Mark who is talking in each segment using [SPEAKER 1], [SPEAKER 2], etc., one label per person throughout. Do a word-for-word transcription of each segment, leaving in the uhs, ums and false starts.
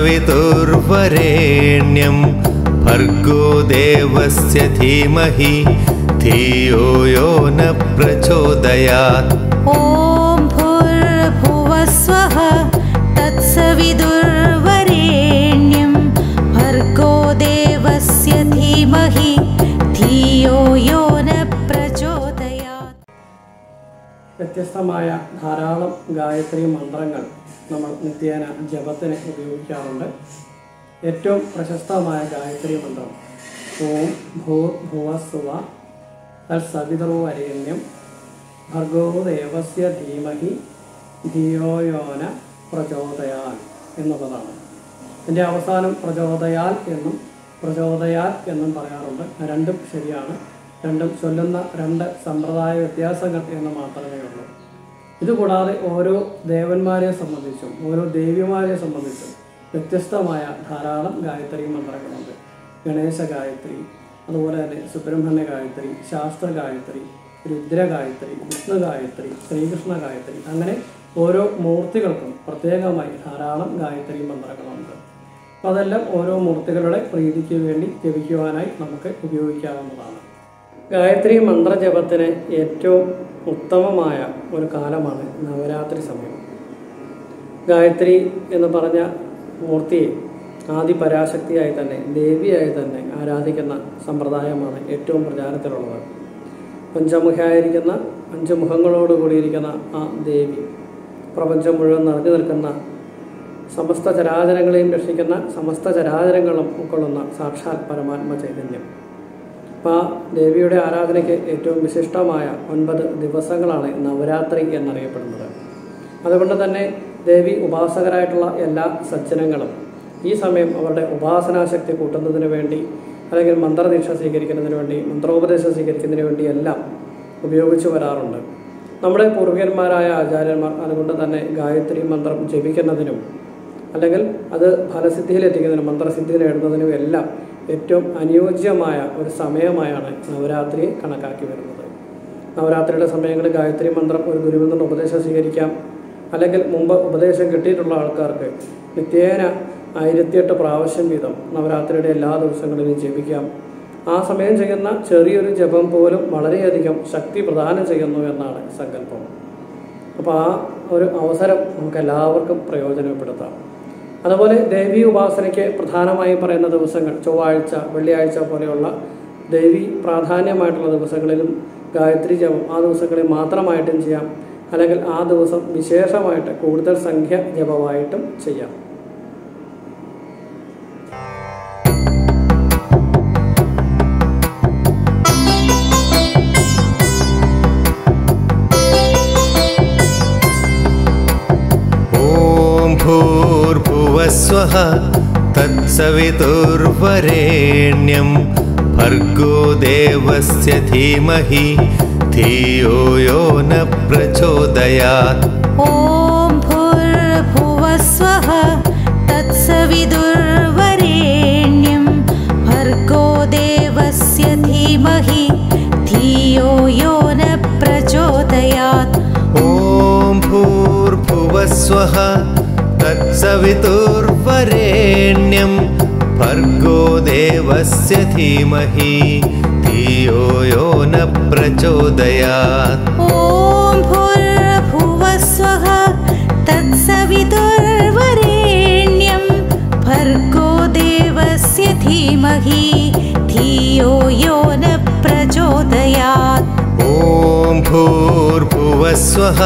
[SPEAKER 1] तत्सवितुर्वरेण्यं भर्गो देवस्य धीमहि धियो यो न प्रचोदयात्।
[SPEAKER 2] ॐ भूर्भुवस्वः तत्सवितुर्वरेण्यं भर्गो देवस्य धीमहि धियो यो न प्रचोदयात्।
[SPEAKER 3] വ്യത്യസ്തമായ ധാരാളം ഗായത്രി മന്ത്രങ്ങൾ നമ്മൾ നിത്യേന ജപത്തിന് ഉപയോഗിക്കാറുണ്ട്. ഏറ്റവും പ്രശസ്തമായ ഗായത്രി മന്ത്രം ഓം ഭൂർഭുവസ്സുവ തത്സവിതുർവരേണ്യം ഭർഗോ ദേവസ്യ ധീമഹി ധിയോ യോ ന പ്രചോദയാൽ എന്നുള്ളതാണ്. ഇതിൻ്റെ അവസാനം പ്രചോദയാൽ എന്നും പ്രചോദയാൽ എന്നും പറയാറുണ്ട്. രണ്ടും ശരിയാണ്. രണ്ടും ചൊല്ലുന്ന രണ്ട് സമ്പ്രദായ വ്യത്യാസങ്ങൾ എന്ന് മാത്രമേ ഉള്ളൂ. ഇതുകൂടാതെ ഓരോ ദേവന്മാരെ സംബന്ധിച്ചും ഓരോ ദേവിമാരെ സംബന്ധിച്ചും വ്യത്യസ്തമായ ധാരാളം ഗായത്രി മന്ത്രങ്ങളുണ്ട്. ഗണേശ ഗായത്രി, അതുപോലെ തന്നെ സുബ്രഹ്മണ്യ ഗായത്രി, ശാസ്ത്ര ഗായത്രി, രുദ്ര ഗായത്രി, വിഷ്ണു ഗായത്രി, ശ്രീകൃഷ്ണ ഗായത്രി, അങ്ങനെ ഓരോ മൂർത്തികൾക്കും പ്രത്യേകമായി ധാരാളം ഗായത്രി മന്ത്രങ്ങളുണ്ട്. അപ്പോൾ അതെല്ലാം ഓരോ മൂർത്തികളുടെ പ്രീതിക്ക് വേണ്ടി ജപിക്കുവാനായി നമുക്ക് ഉപയോഗിക്കാവുന്നതാണ്. ഗായത്രി മന്ത്രജപത്തിന് ഏറ്റവും ഉത്തമമായ ഒരു കാലമാണ് നവരാത്രി സമയം. ഗായത്രി എന്ന് പറഞ്ഞ മൂർത്തിയെ ആദിപരാശക്തിയായി തന്നെ ദേവിയായി തന്നെ ആരാധിക്കുന്ന സമ്പ്രദായമാണ് ഏറ്റവും പ്രചാരത്തിലുള്ളത്. പഞ്ചമുഖയായിരിക്കുന്ന അഞ്ച് മുഖങ്ങളോട് കൂടിയിരിക്കുന്ന ആ ദേവി പ്രപഞ്ചം മുഴുവൻ നിറഞ്ഞു നിൽക്കുന്ന സമസ്ത ചരാചരങ്ങളെയും രക്ഷിക്കുന്ന സമസ്ത ചരാചരങ്ങളും ഉൾക്കൊള്ളുന്ന സാക്ഷാൽ പരമാത്മ ചൈതന്യം. അപ്പോൾ ആ ദേവിയുടെ ആരാധനയ്ക്ക് ഏറ്റവും വിശിഷ്ടമായ ഒൻപത് ദിവസങ്ങളാണ് നവരാത്രി എന്നറിയപ്പെടുന്നത്. അതുകൊണ്ട് തന്നെ ദേവി ഉപാസകരായിട്ടുള്ള എല്ലാ സജ്ജനങ്ങളും ഈ സമയം അവരുടെ ഉപാസനാശക്തി കൂട്ടുന്നതിന് വേണ്ടി അല്ലെങ്കിൽ മന്ത്രദീക്ഷ സ്വീകരിക്കുന്നതിന് വേണ്ടി മന്ത്രോപദേശം സ്വീകരിക്കുന്നതിന് വേണ്ടി എല്ലാം ഉപയോഗിച്ചു വരാറുണ്ട്. നമ്മുടെ പൂർവികന്മാരായ ആചാര്യന്മാർ അതുകൊണ്ട് തന്നെ ഗായത്രി മന്ത്രം ജപിക്കുന്നതിനും അല്ലെങ്കിൽ അത് ഫലസിദ്ധിയിലെത്തിക്കുന്നതിനും മന്ത്രസിദ്ധി നേടുന്നതിനും എല്ലാം ഏറ്റവും അനുയോജ്യമായ ഒരു സമയമായാണ് നവരാത്രിയെ കണക്കാക്കി വരുന്നത്. നവരാത്രിയുടെ സമയങ്ങളിൽ ഗായത്രി മന്ത്രം ഒരു ഗുരുവിൽ നിന്ന് ഉപദേശം സ്വീകരിക്കാം. അല്ലെങ്കിൽ മുമ്പ് ഉപദേശം കിട്ടിയിട്ടുള്ള ആൾക്കാർക്ക് നിത്യേന ആയിരത്തിയെട്ട് പ്രാവശ്യം വീതം നവരാത്രിയുടെ എല്ലാ ദിവസങ്ങളിലും ജപിക്കാം. ആ സമയം ചെയ്യുന്ന ചെറിയൊരു ജപം പോലും വളരെയധികം ശക്തി പ്രദാനം ചെയ്യുന്നു എന്നാണ് സങ്കല്പം. അപ്പോൾ ആ ഒരു അവസരം നമുക്ക് എല്ലാവർക്കും പ്രയോജനപ്പെടുത്താം. അതുപോലെ ദേവി ഉപാസനയ്ക്ക് പ്രധാനമായും പറയുന്ന ദിവസങ്ങൾ ചൊവ്വാഴ്ച, വെള്ളിയാഴ്ച പോലെയുള്ള ദേവി പ്രാധാന്യമായിട്ടുള്ള ദിവസങ്ങളിലും ഗായത്രി ജപം ആ ദിവസങ്ങളിൽ മാത്രമായിട്ടും ചെയ്യാം. അല്ലെങ്കിൽ ആ ദിവസം വിശേഷമായിട്ട് കൂടുതൽ സംഖ്യ ജപമായിട്ടും ചെയ്യാം.
[SPEAKER 1] भूर्भुवस्वः तत्सवितुर्वरेण्यं भर्गो देवस्य धीमहि धियो यो न प्रचोदयात्।
[SPEAKER 2] ॐ भूर्भुवस्वः तत्सवितुर्वरेण्यं भर्गो देवस्य धीमहि धियो यो न प्रचोदयात्।
[SPEAKER 1] ॐ भूर्भुवस्वः तत्सवितुर्वरेण्यं भर्गो देवस्य धीमहि धियो यो न प्रचोदयात्।
[SPEAKER 2] ॐ भूर्भुवस्वः तत्सवितुर्वरेण्यं भर्गो देवस्य धीमहि धियो यो न प्रचोदयात्।
[SPEAKER 1] ॐ भूर्भुवस्वः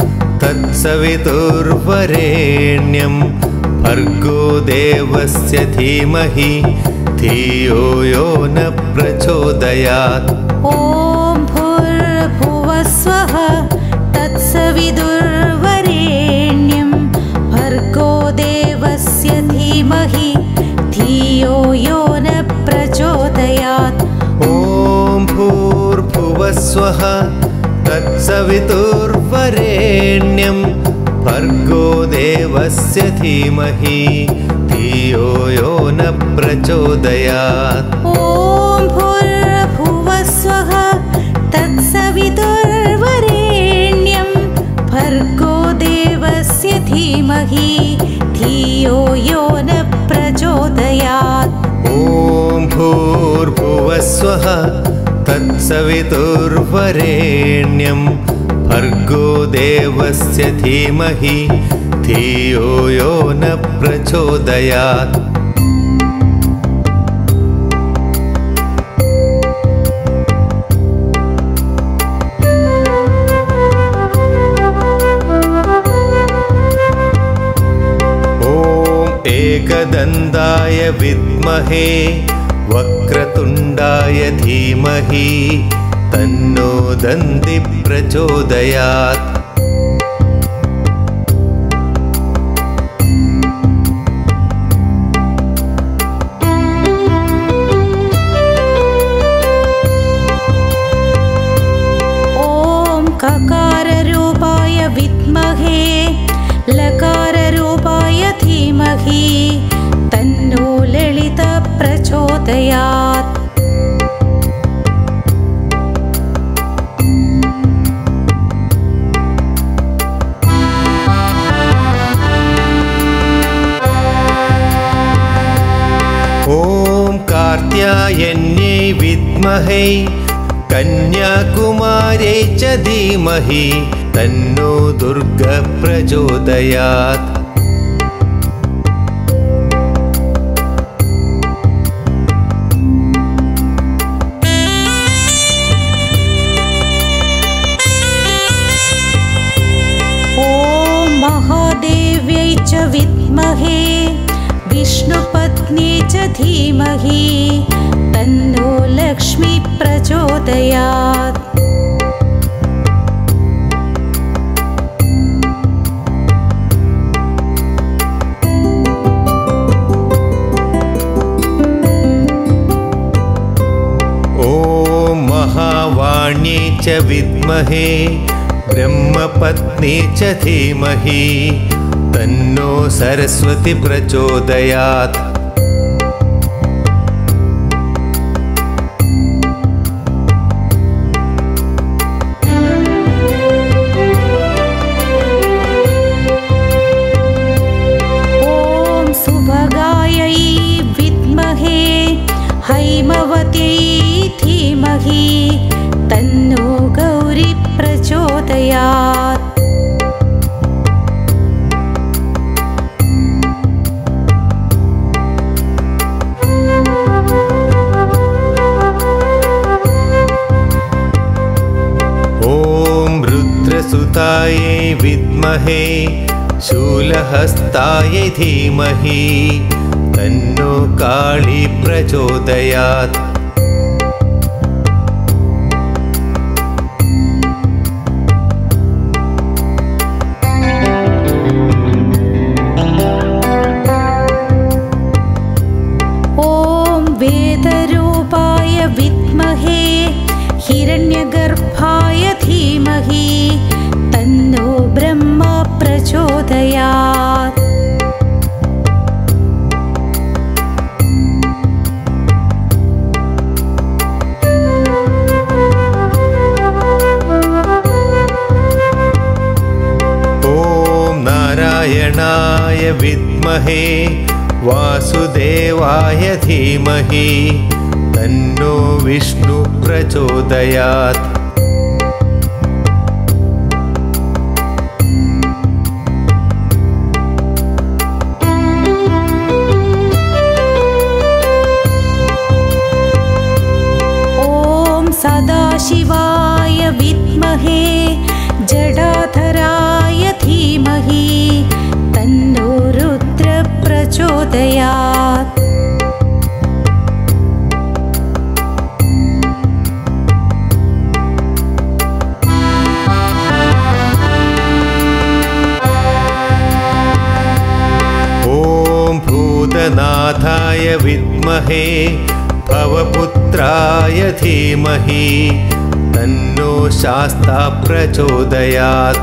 [SPEAKER 1] तत्सवितुर्वरेण्यं भर्गो देवस्य धीमहि धियो यो न प्रचोदयात्।
[SPEAKER 2] ॐ भूर्भुवस्वः तत्सवितुर्वरेण्यं भर्गो देवस्य धीमहि धियो यो न प्रचोदयात्।
[SPEAKER 1] ॐ भूर्भुवस्वः तत्सवितुर्वरेण्यं भर्गो देवस्य धीमहि धियो यो न प्रचोदयात्।
[SPEAKER 2] ॐ भूर्भुवस्वः तत्सवितुर्वरेण्यं भर्गो देवस्य धीमहि धियो यो न प्रचोदयात्।
[SPEAKER 1] ॐ भूर्भुवः स्वः तत्सवितुर्वरेण्यं भर्गो देवस्य धीमहि धियो यो न प्रचोदयात्। एकदन्ताय विद्महे वक्रतुण्डाय धीमहि तन्नो दन्ति प्रचोदयात्।
[SPEAKER 2] ॐ ककाररूपाय विद्महे लकाररूपाय धीमहि तन्नो ललित प्रचोदयात्।
[SPEAKER 1] ॐ कार्त्यायन्यै विद्महे कन्याकुमार्यै च धीमहि तन्नो दुर्गा प्रचोदयात्।
[SPEAKER 2] ॐ महादेव्यै च विद्महे विष्णुपत्नी च धीमहि तन्नो लक्ष्मी प्रचोदयात्।
[SPEAKER 1] ॐ महावाण्यै च विद्महे ब्रह्मपत्नी च धीमहि तन्नो सरस्वती प्रचोदयात्।
[SPEAKER 2] ॐ सुभगायै विद्महे हैमवत्यै धीमहि तन्नो गौरी प्रचोदयात्।
[SPEAKER 1] ॐ रुद्रसुतायै विद्महे शूलहस्तायै धीमहि तन्नो काली प्रचोदयात्।
[SPEAKER 2] ॐ वेदरूपाय विद्महे हिरण्यगर्भाय धीमहि तन्नो ब्रह्मा प्रचोदयात्।
[SPEAKER 1] ॐ नारायणाय विद्महे वासुदेवाय धीमहि तन्नो विष्णु प्रचोदयात्।
[SPEAKER 2] ॐ सदाशिवाय विद्महे जडाधराय धीमहि तन्नो रुद्र प्रचोदयात्।
[SPEAKER 1] ॐ भूतनाथाय विद्महे भवपुत्राय धीमहि तन्नो शास्ता प्रचोदयात्।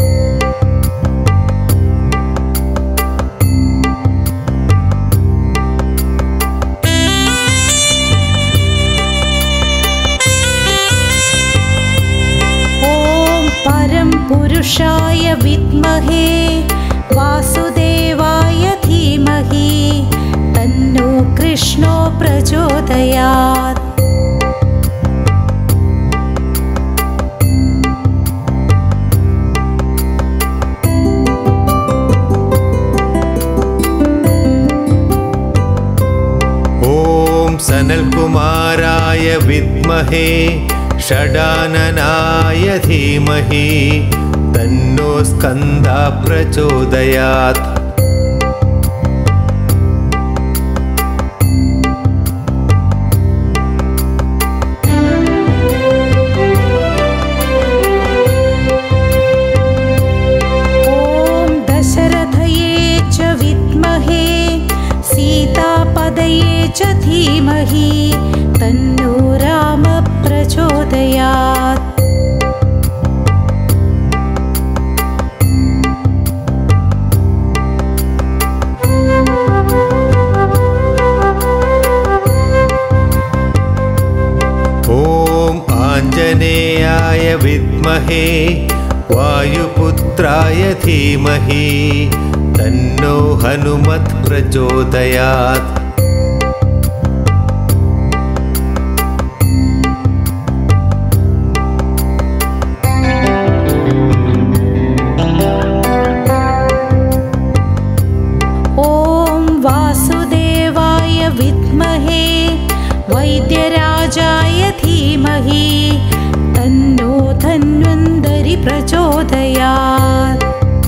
[SPEAKER 2] ॐ परमपुरुषाय विद्महे वासुदेवाय धीमहि तन्नो कृष्णो प्रचोदयात्।
[SPEAKER 1] ॐ सनल्कुमाराय विद्महे षडाननाय धीमहि तन्नो स्कन्दः प्रचोदयात्।
[SPEAKER 2] ॐ दशरथये च विद्महे सीतापदये च धीमहि तन्नो रामः प्रचोदयात्।
[SPEAKER 1] ॐ आञ्जनेयाय विद्महे वायुपुत्राय धीमहि तन्नो हनुमत् प्रचोदयात्।
[SPEAKER 2] ॐ वासुदेवाय विद्महे वैद्यराजाय धीमहि तन्नो धन्वन्तरि प्रचोदयात्।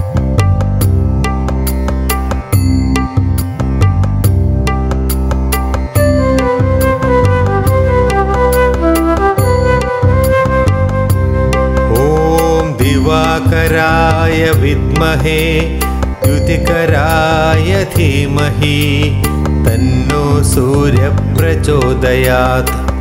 [SPEAKER 1] ॐ दिवाकराय विद्महे द्युतिकराय धीमहि तन्नो सूर्यः प्रचोदयात्।